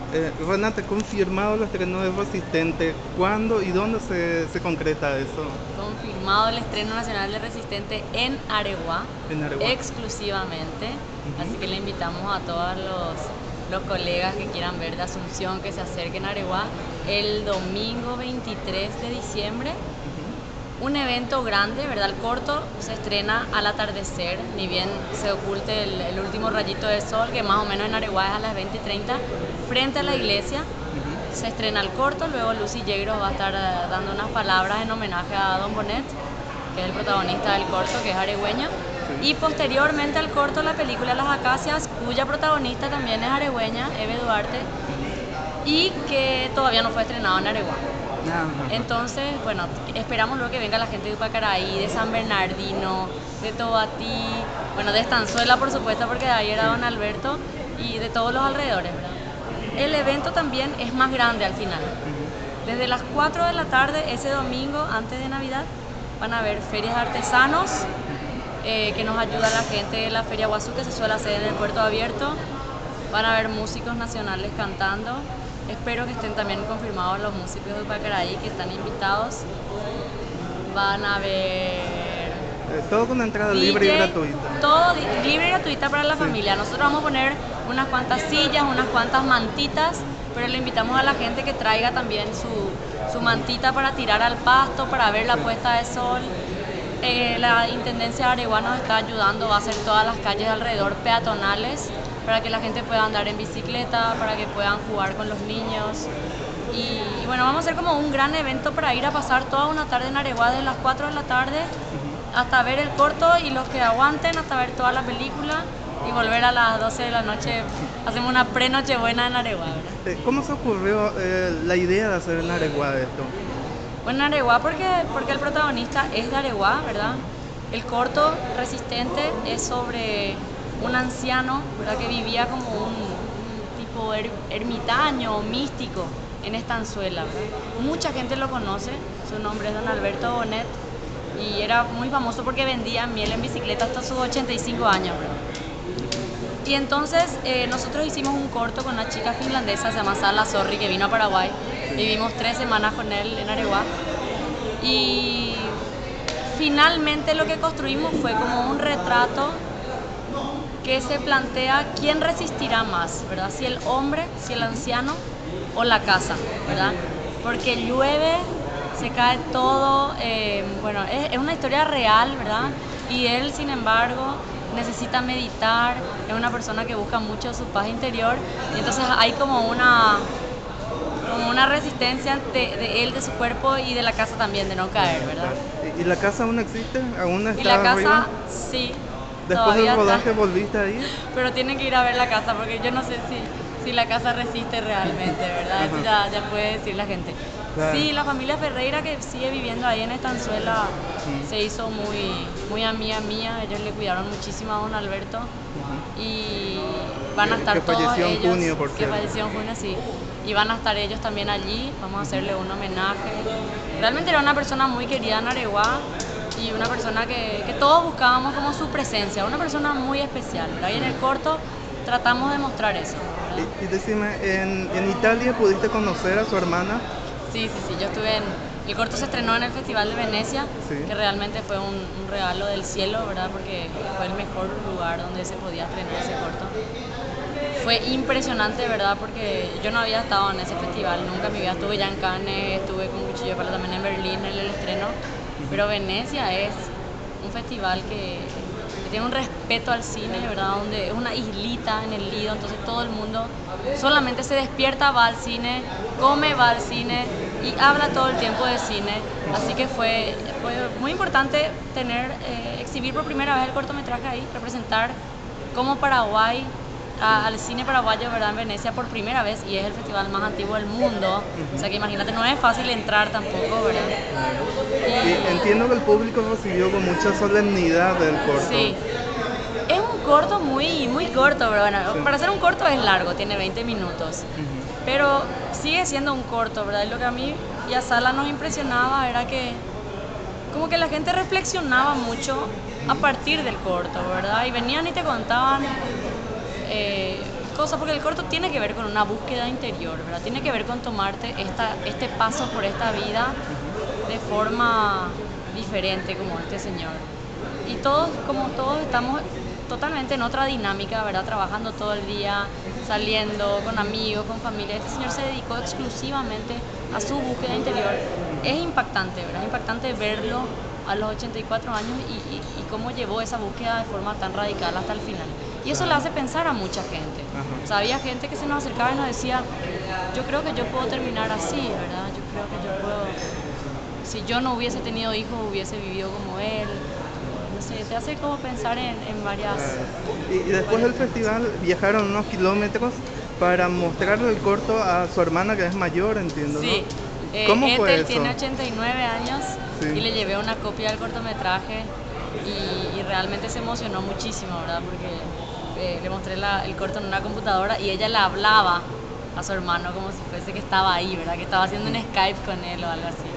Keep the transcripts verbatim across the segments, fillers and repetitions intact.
Eh, Renata, confirmado el estreno de Resistente. ¿Cuándo y dónde se, se concreta eso? Confirmado el estreno nacional de Resistente en Areguá, En Areguá. exclusivamente. Así que Ujú, le invitamos a todos los, los colegas que quieran ver de Asunción que se acerquen a Areguá el domingo veintitrés de diciembre. ujú. Un evento grande, ¿verdad? El corto se estrena al atardecer, ni bien se oculte el, el último rayito de sol, que más o menos en Areguá es a las veinte y treinta, frente a la iglesia. Ujú. Se estrena el corto, luego Lucy Yegros va a estar eh, dando unas palabras en homenaje a Don Bonet, que es el protagonista del corto, que es aregüeño. Sí. Y posteriormente al corto, la película Las Acacias, cuya protagonista también es aregüeña, Eve Duarte, Ujú. y que todavía no fue estrenado en Areguá. Ajá, ajá. Entonces, bueno, esperamos luego que venga la gente de Upacaraí, de San Bernardino, de Tobatí, bueno, de Estanzuela, por supuesto, porque de ahí era Sí. Don Alberto, y de todos los alrededores, ¿verdad? El evento también es más grande al final. Ujú. Desde las cuatro de la tarde, ese domingo, antes de Navidad, van a haber ferias de artesanos, Ujú. eh, que nos ayuda la gente de la Feria Guazú, que se suele hacer en el Puerto Abierto. Van a haber músicos nacionales cantando. Espero que estén también confirmados los músicos de Upacaraí que están invitados. Van a haber Eh, todo con entrada libre y D J, gratuita. todo libre y gratuita para la Sí. familia. Nosotros vamos a poner unas cuantas sillas, unas cuantas mantitas, pero le invitamos a la gente que traiga también su, su Ujú. mantita para tirar al pasto, para ver la Sí. puesta de sol. Eh, la Intendencia de Areguá nos está ayudando, va a hacer todas las calles alrededor peatonales para que la gente pueda andar en bicicleta, para que puedan jugar con los niños. Y, y bueno, vamos a hacer como un gran evento para ir a pasar toda una tarde en Areguá, desde las cuatro de la tarde Ujú. hasta ver el corto, y los que aguanten hasta ver toda la película y volver a las doce de la noche. Hacemos una pre-nochebuena en Areguá, ¿verdad? Eh, ¿Cómo se ocurrió eh, la idea de hacer en Areguá esto? Bueno, en Areguá porque, porque el protagonista es de Areguá, ¿verdad? Ujú. El corto Resistente es sobre un anciano, ¿verdad? Que vivía como un, un tipo er, ermitaño, místico en Estanzuela, ¿verdad? Mucha gente lo conoce, su nombre es Don Alberto Bonet, y era muy famoso porque vendía miel en bicicleta hasta sus ochenta y cinco años, ¿verdad? Y entonces eh, nosotros hicimos un corto con una chica finlandesa, se llama Sala Sorri, que vino a Paraguay. Sí. Vivimos tres semanas con él en Areguá. Y finalmente lo que construimos fue como un retrato que se plantea quién resistirá más, ¿verdad? Si el hombre, si el Ujú. anciano o la casa, ¿verdad? Ujú. Porque llueve, se cae todo, eh, bueno, es, es una historia real, ¿verdad? Sí. Y él, sin embargo, necesita meditar, es una persona que busca mucho su paz interior, y entonces hay como una, como una resistencia de, de él, de su cuerpo y de la casa también, de no caer, Claro, ¿verdad? claro. ¿Y, y la casa aún existe? ¿Aún Y la está arriba? casa, sí, Después del todavía está, rodaje volviste a ir. pero tienen que ir a ver la casa porque yo no sé si, si la casa resiste realmente, ¿verdad? Eso Ajá, ya, ya puede decir la gente. claro. Sí, la familia Ferreira, que sigue viviendo ahí en Estanzuela, Mm, se hizo muy, muy amiga mía. Ellos le cuidaron muchísimo a don Alberto, ujú. y van a Que, estar que todos falleció en ellos, junio, por que cierto. falleció en junio, sí, y van a estar ellos también allí. Vamos a Ujú. hacerle un homenaje. Realmente era una persona muy querida en Areguá, y una persona que, que todos buscábamos como su presencia, una persona muy especial, ¿verdad? Y Sí. en el corto tratamos de mostrar eso, Y, ¿verdad? y decime, ¿en, en Italia pudiste conocer a su hermana? Sí, sí, sí, yo estuve en... El corto se estrenó en el Festival de Venecia, Sí. que realmente fue un, un regalo del cielo, ¿verdad? Porque fue el mejor lugar donde se podía estrenar ese corto. Fue impresionante, ¿verdad? Porque yo no había estado en ese festival, nunca en mi vida. Estuve ya en Cannes, estuve con Cuchillo de Palo también en Berlín en el estreno, Ujú. pero Venecia es un festival que, que tiene un respeto al cine, ¿verdad? Donde es una islita en el Lido, entonces todo el mundo solamente se despierta, va al cine, come, va al cine y habla todo el tiempo de cine. Así que fue, fue muy importante tener, eh, exhibir por primera vez el cortometraje ahí, representar como Paraguay Sí. a- al cine paraguayo, ¿verdad? En Venecia por primera vez, y es el festival más antiguo del mundo. O sea Ujú. que imagínate, no es fácil entrar tampoco, ¿verdad? Claro. Y Y entiendo que el público recibió con mucha solemnidad el corto. sí, es un corto muy, muy corto, pero bueno, Sí. para hacer un corto es largo, tiene veinte minutos. Ujú. Pero sigue siendo un corto, ¿verdad? Y lo que a mí y a Sala nos impresionaba era que como que la gente reflexionaba mucho a Ujú. partir del corto, ¿verdad? Y venían y te contaban eh, cosas, porque el corto tiene que ver con una búsqueda interior, ¿verdad? Tiene que ver con tomarte esta, este paso por esta vida de forma diferente como este señor. Y todos, como todos, estamos totalmente en otra dinámica, ¿verdad? Trabajando todo el día, saliendo con amigos, con familia. Este señor se dedicó exclusivamente a su búsqueda interior. Es impactante, ¿verdad? Es impactante verlo a los ochenta y cuatro años y, y, y cómo llevó esa búsqueda de forma tan radical hasta el final. Y eso le hace pensar a mucha gente. O sea, había gente que se nos acercaba y nos decía, yo creo que yo puedo terminar así, ¿verdad? Yo creo que yo puedo, si yo no hubiese tenido hijos, hubiese vivido como él. No sé, te hace como pensar en, en varias... Y, y después del festival viajaron unos kilómetros para mostrarle el corto a su hermana, que es mayor, entiendo, ¿no? Sí. Eh, ¿Cómo fue Ethel eso? tiene ochenta y nueve años, sí, y le llevé una copia del cortometraje y, y realmente se emocionó muchísimo, ¿verdad? Porque eh, le mostré la, el corto en una computadora y ella le hablaba a su hermano como si fuese que estaba ahí, ¿verdad? Que estaba haciendo un Skype con él o algo así.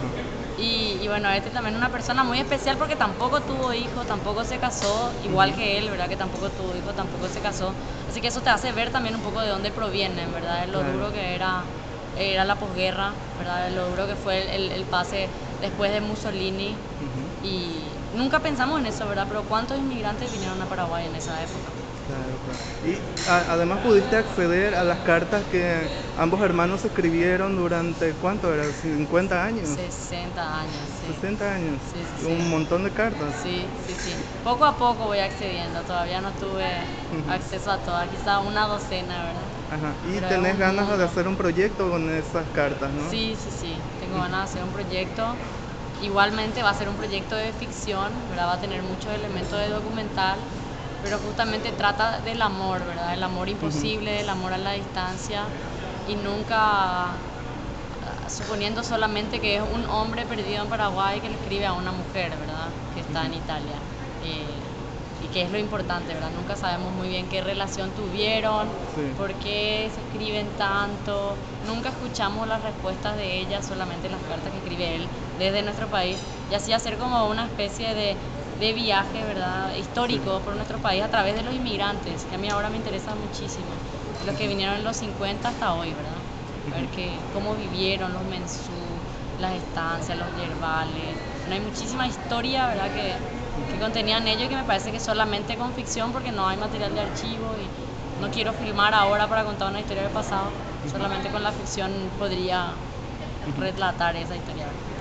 Y, y bueno, este también es una persona muy especial porque tampoco tuvo hijos, tampoco se casó, igual que él, ¿verdad? Que tampoco tuvo hijos, tampoco se casó. Así que eso te hace ver también un poco de dónde provienen, ¿verdad? De lo Claro. duro que era, era la posguerra, ¿verdad? De lo duro que fue el, el pase después de Mussolini. Uh-huh. Y nunca pensamos en eso, ¿verdad? Pero ¿cuántos inmigrantes vinieron a Paraguay en esa época? Claro, claro. Y a, además pudiste acceder a las cartas que ambos hermanos escribieron durante, ¿cuánto era? ¿cincuenta años? sesenta años, sí. sesenta años. Sí, sí, Un sí. montón de cartas. Sí, sí, sí. Poco a poco voy accediendo, todavía no tuve uh-huh. acceso a todas, quizá una docena, ¿verdad? Ajá. Y Pero tenés ganas mundo. de hacer un proyecto con esas cartas, ¿no? Sí, sí, sí. Tengo ganas de hacer un proyecto. Igualmente va a ser un proyecto de ficción, ¿verdad? Va a tener muchos elementos de documental, pero justamente trata del amor, ¿verdad? El amor imposible, uh-huh. el amor a la distancia y nunca suponiendo solamente que es un hombre perdido en Paraguay que le escribe a una mujer, ¿verdad? Que está uh-huh. en Italia. Eh, y que es lo importante, ¿verdad? Nunca sabemos muy bien qué relación tuvieron, sí. por qué se escriben tanto. Nunca escuchamos las respuestas de ella, solamente las cartas que escribe él desde nuestro país. Y así hacer como una especie de, de viaje, ¿verdad? Histórico sí. por nuestro país a través de los inmigrantes, que a mí ahora me interesa muchísimo. Los que vinieron en los cincuenta hasta hoy, ¿verdad? Ver que, cómo vivieron los mensú, las estancias, los yerbales. Bueno, hay muchísima historia, ¿verdad? Que, que contenían ellos y que me parece que solamente con ficción, porque no hay material de archivo y no quiero filmar ahora para contar una historia del pasado, solamente con la ficción podría relatar esa historia.